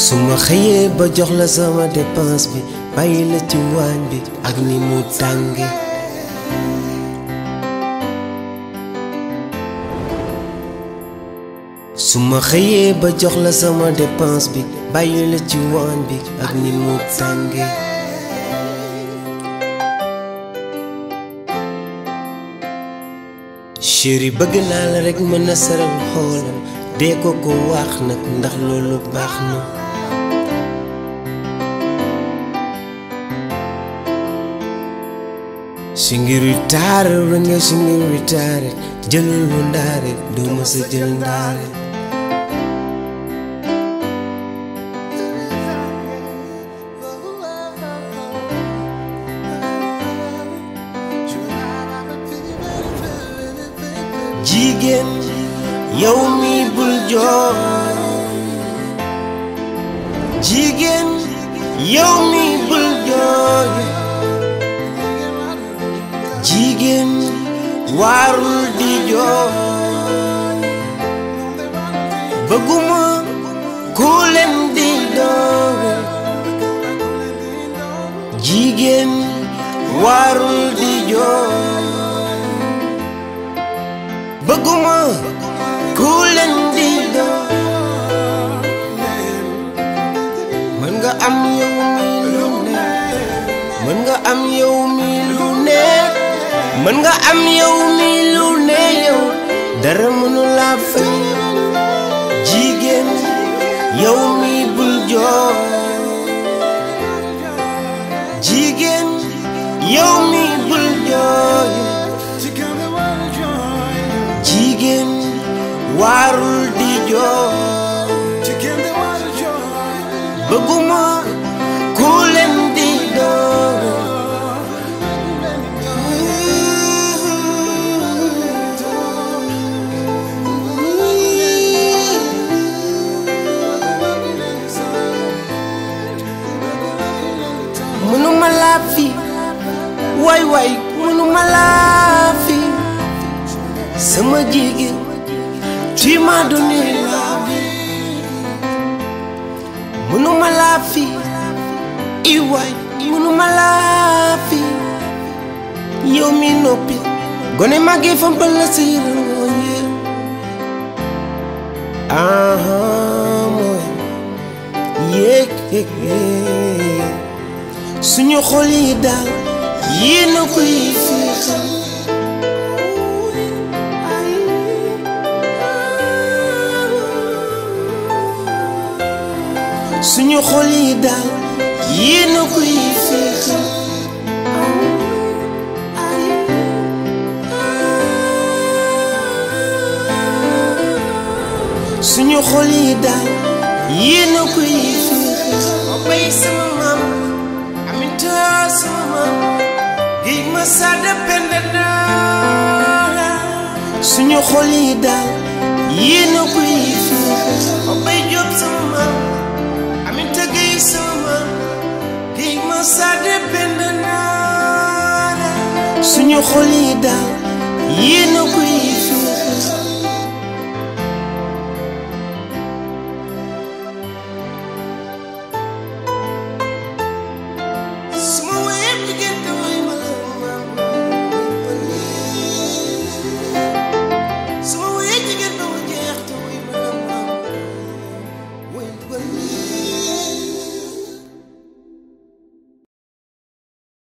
suma xëyee ba jox la sama dépense bi bàyyi la ci waañ bi ak ni mu tànge suma xëyee ba jox la sama dépense bi bàyyi la ci waañ bi ak ni mu tànge chéri bëgg naa la rek mën na saral xoolam dee ko ko wax nag ndax loolu baax na singiri taare rënga singiri taare jëlul lu ndaare doo ma sa jël ndaare jigéen yow mi bul jooy jigéen yow mi bul jooy jigéen warul di jooy bëgguma ku leen di doore jigéen warul di jooy bëgguma ku leen di doore mën nga am yow mi lu ne mën nga am yow mi lu ne mën nga am yow mi lu ne yow dara mënu la fay jigéen yow mi bul jooy jigéen yow mi bul jooy jigéen warul di jooy bëgguma ku leen di doore mënuma laa fi waay waay mënuma laa fi sama jigéen tu m'as donné la vie mënuma laa fi i waay mënuma laa fi yow mi noppi gone màggee fampal la si yéen mooy yéeg suñu xol yi daal yéen a koy féexal suñu xol yi daal yéen a koy féexal suñu xol yi daal yéen a koy féexal ma bay sama maam aminta sama maam géej ma sada penda naa suñu xol yi daal yéen a koy féexal ma bay jóob sama maam aminta géej sama maam géej ma sada penda naa suñu xol yi daal yéen a koy